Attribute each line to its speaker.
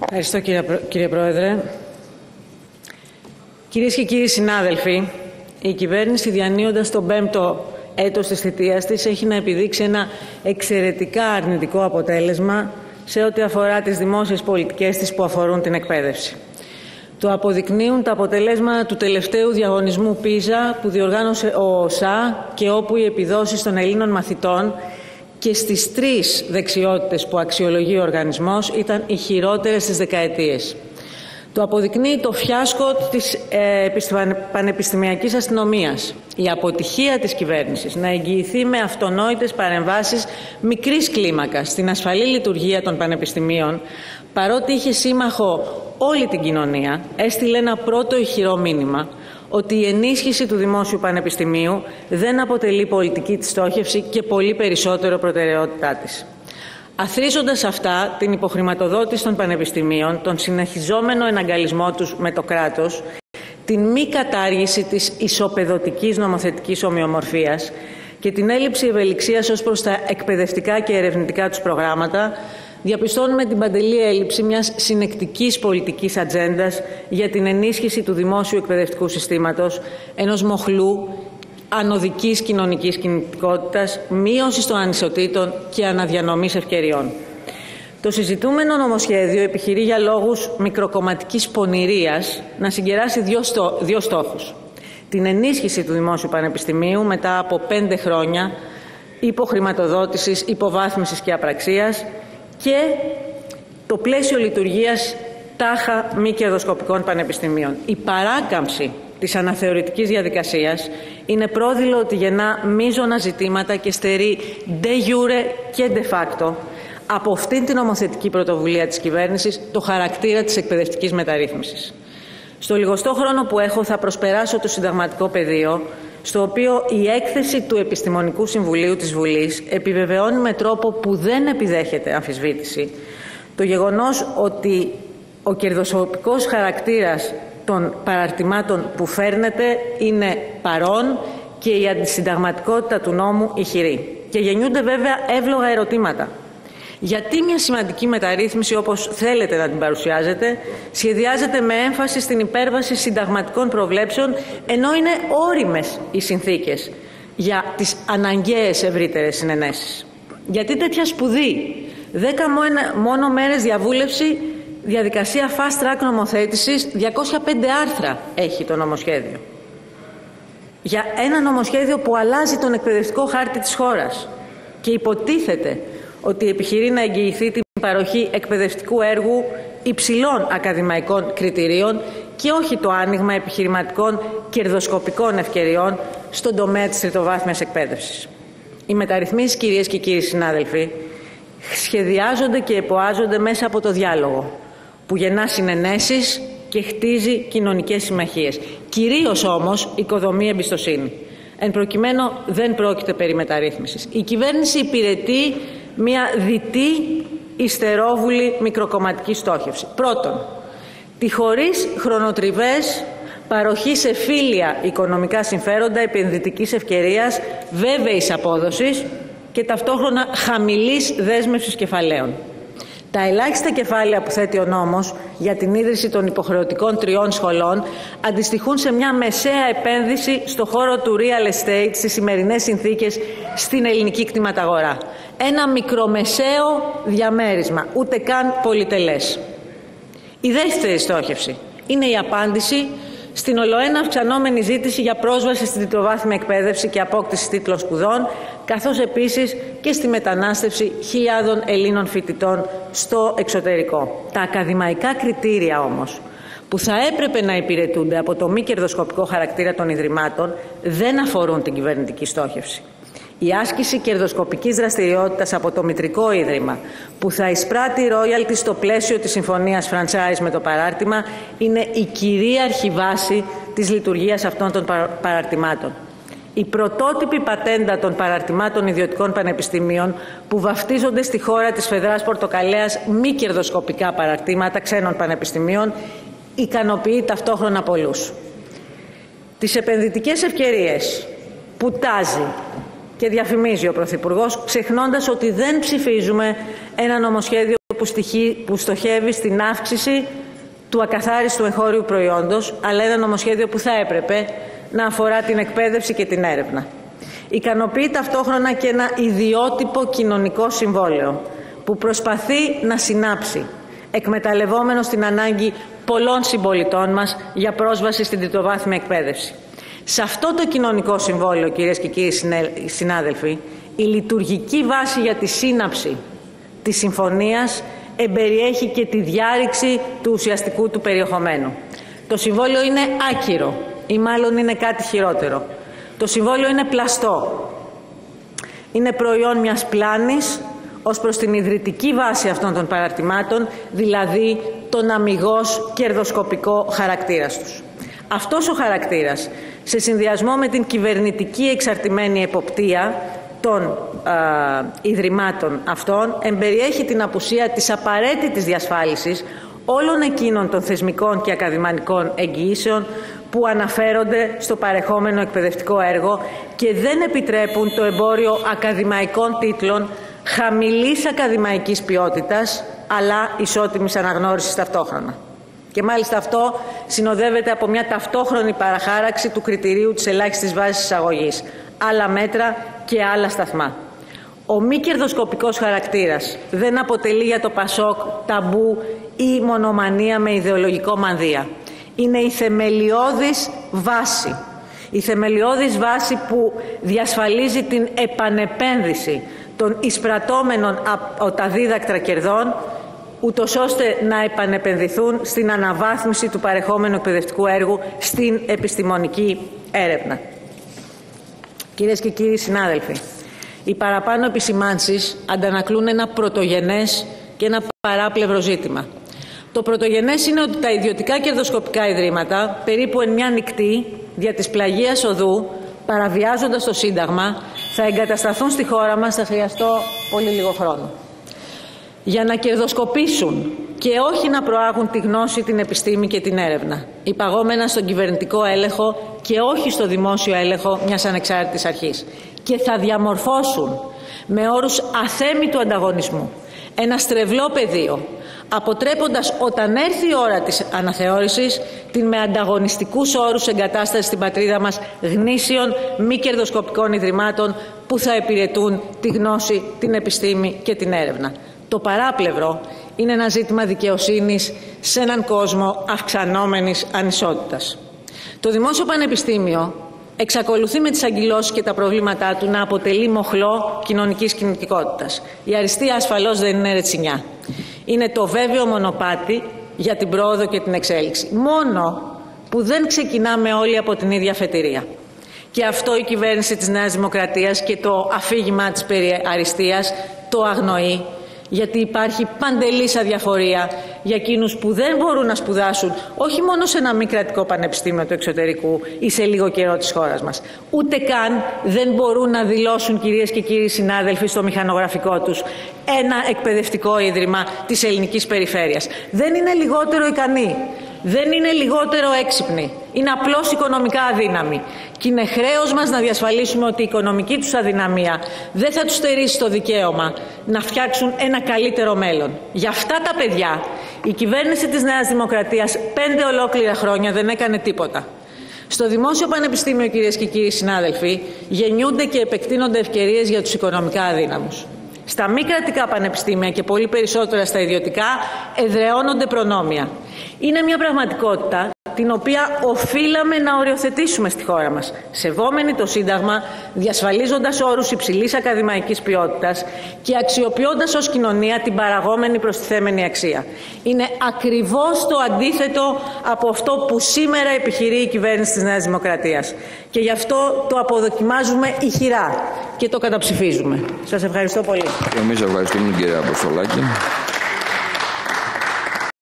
Speaker 1: Ευχαριστώ, κύριε Πρόεδρε. Κυρίες και κύριοι συνάδελφοι, η κυβέρνηση, διανύοντας τον 5ο έτος της θητείας της, έχει να επιδείξει ένα εξαιρετικά αρνητικό αποτέλεσμα σε ό,τι αφορά τις δημόσιες πολιτικές της που αφορούν την εκπαίδευση. Το αποδεικνύουν τα αποτελέσματα του τελευταίου διαγωνισμού PISA που διοργάνωσε ο ΟΣΑ και όπου οι επιδόσεις των Ελλήνων μαθητών και στις 3 δεξιότητες που αξιολογεί ο οργανισμός ήταν οι χειρότερες στις δεκαετίες. Το αποδεικνύει το φιάσκο της πανεπιστημιακής αστυνομίας. Η αποτυχία της κυβέρνησης να εγγυηθεί με αυτονόητες παρεμβάσεις μικρής κλίμακας στην ασφαλή λειτουργία των πανεπιστημίων, παρότι είχε σύμμαχο όλη την κοινωνία, έστειλε ένα πρώτο ηχηρό μήνυμα ότι η ενίσχυση του δημόσιου πανεπιστημίου δεν αποτελεί πολιτική της στόχευση και πολύ περισσότερο προτεραιότητά της. Αθροίζοντας αυτά την υποχρηματοδότηση των πανεπιστημίων, τον συνεχιζόμενο εναγκαλισμό τους με το κράτος, την μη κατάργηση της ισοπεδωτικής νομοθετικής ομοιομορφίας και την έλλειψη ευελιξίας ως προς τα εκπαιδευτικά και ερευνητικά τους προγράμματα, διαπιστώνουμε την παντελή έλλειψη μιας συνεκτικής πολιτικής ατζέντας για την ενίσχυση του δημόσιου εκπαιδευτικού συστήματος, ενός μοχλού ανωδικής κοινωνικής κινητικότητας, μείωσης των ανισοτήτων και αναδιανομής ευκαιριών. Το συζητούμενο νομοσχέδιο επιχειρεί για λόγους μικροκομματικής πονηρίας να συγκεράσει δύο στόχους. Την ενίσχυση του δημόσιου πανεπιστημίου μετά από 5 χρόνια υποχρηματοδότησης, υποβάθμισης και απραξίας και το πλαίσιο λειτουργίας τάχα μη κερδοσκοπικών πανεπιστημίων. Η παράκαμψη της αναθεωρητικής διαδικασίας είναι πρόδειλο ότι γεννά μείζωνα ζητήματα και στερεί de jure και de facto από αυτήν την νομοθετική πρωτοβουλία της κυβέρνησης το χαρακτήρα της εκπαιδευτικής μεταρρύθμισης. Στο λιγοστό χρόνο που έχω θα προσπεράσω το συνταγματικό πεδίο, στο οποίο η έκθεση του Επιστημονικού Συμβουλίου της Βουλής επιβεβαιώνει με τρόπο που δεν επιδέχεται αμφισβήτηση το γεγονός ότι ο κερδοσκοπικός χαρακτήρας των παραρτημάτων που φέρνεται είναι παρόν και η αντισυνταγματικότητα του νόμου ηχηρή. Και γεννιούνται βέβαια εύλογα ερωτήματα. Γιατί μια σημαντική μεταρρύθμιση, όπως θέλετε να την παρουσιάζετε, σχεδιάζεται με έμφαση στην υπέρβαση συνταγματικών προβλέψεων, ενώ είναι ώριμες οι συνθήκες για τις αναγκαίες ευρύτερες συνενέσεις? Γιατί τέτοια σπουδή, 10 μόνο μέρες διαβούλευση, διαδικασία fast track νομοθέτησης, 205 άρθρα έχει το νομοσχέδιο. Για ένα νομοσχέδιο που αλλάζει τον εκπαιδευτικό χάρτη της χώρας και υποτίθεται ότι επιχειρεί να εγγυηθεί την παροχή εκπαιδευτικού έργου υψηλών ακαδημαϊκών κριτηρίων και όχι το άνοιγμα επιχειρηματικών κερδοσκοπικών ευκαιριών στον τομέα της τριτοβάθμιας εκπαίδευσης. Οι μεταρρυθμίσεις, κυρίες και κύριοι συνάδελφοι, σχεδιάζονται και εποάζονται μέσα από το διάλογο, που γεννά συνενέσεις και χτίζει κοινωνικές συμμαχίες. Κυρίως όμως οικοδομεί εμπιστοσύνη. Εν προκειμένου δεν πρόκειται περί μεταρρύθμισης. Η κυβέρνηση υπηρετεί μια διτή, υστερόβουλη μικροκομματική στόχευση. Πρώτον, τη χωρίς χρονοτριβές παροχή σε φίλια οικονομικά συμφέροντα επενδυτικής ευκαιρίας, βέβαιης απόδοσης και ταυτόχρονα χαμηλής δέσμευσης κεφαλαίων. Τα ελάχιστα κεφάλαια που θέτει ο νόμος για την ίδρυση των υποχρεωτικών 3 σχολών αντιστοιχούν σε μια μεσαία επένδυση στο χώρο του real estate στις σημερινές συνθήκες στην ελληνική κτηματαγορά. Ένα μικρομεσαίο διαμέρισμα, ούτε καν πολυτελές. Η δεύτερη στόχευση είναι η απάντηση στην ολοένα αυξανόμενη ζήτηση για πρόσβαση στην τριτοβάθμια εκπαίδευση και απόκτηση τίτλων σπουδών, καθώς επίσης και στη μετανάστευση χιλιάδων Ελλήνων φοιτητών στο εξωτερικό. Τα ακαδημαϊκά κριτήρια όμως, που θα έπρεπε να υπηρετούνται από το μη κερδοσκοπικό χαρακτήρα των ιδρυμάτων, δεν αφορούν την κυβερνητική στόχευση. Η άσκηση κερδοσκοπικής δραστηριότητας από το μητρικό ίδρυμα που θα εισπράττει ρόιαλτι στο πλαίσιο της συμφωνίας franchise με το παράρτημα είναι η κυρίαρχη βάση της λειτουργίας αυτών των παραρτημάτων. Η πρωτότυπη πατέντα των παραρτημάτων ιδιωτικών πανεπιστημίων που βαφτίζονται στη χώρα της Φεδράς Πορτοκαλέας μη κερδοσκοπικά παραρτήματα ξένων πανεπιστημίων ικανοποιεί ταυτόχρονα πολλούς. Τις επενδυτικές ευκαιρίες που τάζει και διαφημίζει ο Πρωθυπουργός, ξεχνώντας ότι δεν ψηφίζουμε ένα νομοσχέδιο που στοχεύει στην αύξηση του ακαθάριστου εγχώριου προϊόντος, αλλά ένα νομοσχέδιο που θα έπρεπε να αφορά την εκπαίδευση και την έρευνα. Ικανοποιεί ταυτόχρονα και ένα ιδιότυπο κοινωνικό συμβόλαιο που προσπαθεί να συνάψει, εκμεταλλευόμενος την ανάγκη πολλών συμπολιτών μας για πρόσβαση στην τριτοβάθμια εκπαίδευση. Σε αυτό το κοινωνικό συμβόλαιο, κυρίες και κύριοι συνάδελφοι, η λειτουργική βάση για τη σύναψη της συμφωνίας εμπεριέχει και τη διάρρηξη του ουσιαστικού του περιεχομένου. Το συμβόλαιο είναι άκυρο ή μάλλον είναι κάτι χειρότερο. Το συμβόλαιο είναι πλαστό. Είναι προϊόν μιας πλάνης ως προς την ιδρυτική βάση αυτών των παραρτημάτων, δηλαδή τον αμιγώς κερδοσκοπικό χαρακτήρας τους. Αυτός ο χαρακτήρας, σε συνδυασμό με την κυβερνητική εξαρτημένη εποπτεία των ιδρυμάτων αυτών, εμπεριέχει την απουσία της απαραίτητης διασφάλισης όλων εκείνων των θεσμικών και ακαδημαϊκών εγγυήσεων που αναφέρονται στο παρεχόμενο εκπαιδευτικό έργο και δεν επιτρέπουν το εμπόριο ακαδημαϊκών τίτλων χαμηλής ακαδημαϊκής ποιότητας, αλλά ισότιμης αναγνώρισης ταυτόχρονα. Και μάλιστα αυτό συνοδεύεται από μια ταυτόχρονη παραχάραξη του κριτηρίου της ελάχιστης βάσης εισαγωγής, άλλα μέτρα και άλλα σταθμά. Ο μη κερδοσκοπικός χαρακτήρας δεν αποτελεί για το ΠΑΣΟΚ ταμπού ή μονομανία με ιδεολογικό μανδύα. Είναι η θεμελιώδης βάση. Η θεμελιώδης βάση που διασφαλίζει την επανεπένδυση των εισπρατώμενων από τα δίδακτρα κερδών, ούτως ώστε να επανεπενδυθούν στην αναβάθμιση του παρεχόμενου εκπαιδευτικού έργου στην επιστημονική έρευνα. Κυρίες και κύριοι συνάδελφοι, οι παραπάνω επισημάνσεις αντανακλούν ένα πρωτογενές και ένα παράπλευρο ζήτημα. Το πρωτογενές είναι ότι τα ιδιωτικά κερδοσκοπικά ιδρύματα, περίπου εν μια νυχτή, δια της πλαγίας οδού, παραβιάζοντας το Σύνταγμα, θα εγκατασταθούν στη χώρα μας, θα χρειαστώ πολύ λίγο χρόνο, για να κερδοσκοπήσουν και όχι να προάγουν τη γνώση, την επιστήμη και την έρευνα, υπαγόμενα στον κυβερνητικό έλεγχο και όχι στο δημόσιο έλεγχο μιας ανεξάρτητης αρχής. Και θα διαμορφώσουν με όρους αθέμητου ανταγωνισμού ένα στρεβλό πεδίο, αποτρέποντας όταν έρθει η ώρα της αναθεώρησης την με ανταγωνιστικούς όρους εγκατάσταση στην πατρίδα μας γνήσιων μη κερδοσκοπικών ιδρυμάτων που θα υπηρετούν τη γνώση, την επιστήμη και την έρευνα. Το παράπλευρο είναι ένα ζήτημα δικαιοσύνης σε έναν κόσμο αυξανόμενης ανισότητας. Το Δημόσιο Πανεπιστήμιο εξακολουθεί με τις αγκυλώσεις και τα προβλήματά του να αποτελεί μοχλό κοινωνικής κινητικότητας. Η αριστεία ασφαλώς δεν είναι ρετσινιά. Είναι το βέβαιο μονοπάτι για την πρόοδο και την εξέλιξη. Μόνο που δεν ξεκινάμε όλοι από την ίδια αφετηρία. Και αυτό η κυβέρνηση της Νέας Δημοκρατίας και το αφήγημά της περί αριστείας το αγνοεί, γιατί υπάρχει παντελής αδιαφορία για εκείνους που δεν μπορούν να σπουδάσουν όχι μόνο σε ένα μη κρατικό πανεπιστήμιο του εξωτερικού ή σε λίγο καιρό της χώρας μας. Ούτε καν δεν μπορούν να δηλώσουν, κυρίες και κύριοι συνάδελφοι, στο μηχανογραφικό τους ένα εκπαιδευτικό ίδρυμα της ελληνικής περιφέρειας. Δεν είναι λιγότερο ικανοί, δεν είναι λιγότερο έξυπνοι. Είναι απλώς οικονομικά αδύναμοι. Και είναι χρέος μας να διασφαλίσουμε ότι η οικονομική τους αδυναμία δεν θα τους στερήσει το δικαίωμα να φτιάξουν ένα καλύτερο μέλλον. Για αυτά τα παιδιά η κυβέρνηση της Νέας Δημοκρατίας 5 ολόκληρα χρόνια δεν έκανε τίποτα. Στο Δημόσιο Πανεπιστήμιο, κυρίες και κύριοι συνάδελφοι, γεννιούνται και επεκτείνονται ευκαιρίες για τους οικονομικά αδύναμους. Στα μη κρατικά πανεπιστήμια και πολύ περισσότερα στα ιδιωτικά εδραιώνονται προνόμια. Είναι μια πραγματικότητα την οποία οφείλαμε να οριοθετήσουμε στη χώρα μας, σεβόμενοι το Σύνταγμα, διασφαλίζοντας όρους υψηλής ακαδημαϊκής ποιότητας και αξιοποιώντας ως κοινωνία την παραγόμενη προστιθέμενη αξία. Είναι ακριβώς το αντίθετο από αυτό που σήμερα επιχειρεί η κυβέρνηση της Νέας Δημοκρατίας. Και γι' αυτό το αποδοκιμάζουμε ηχηρά και το καταψηφίζουμε. Σας ευχαριστώ πολύ.
Speaker 2: Και εμείς ευχαριστούμε, κύριε Αποστολάκη.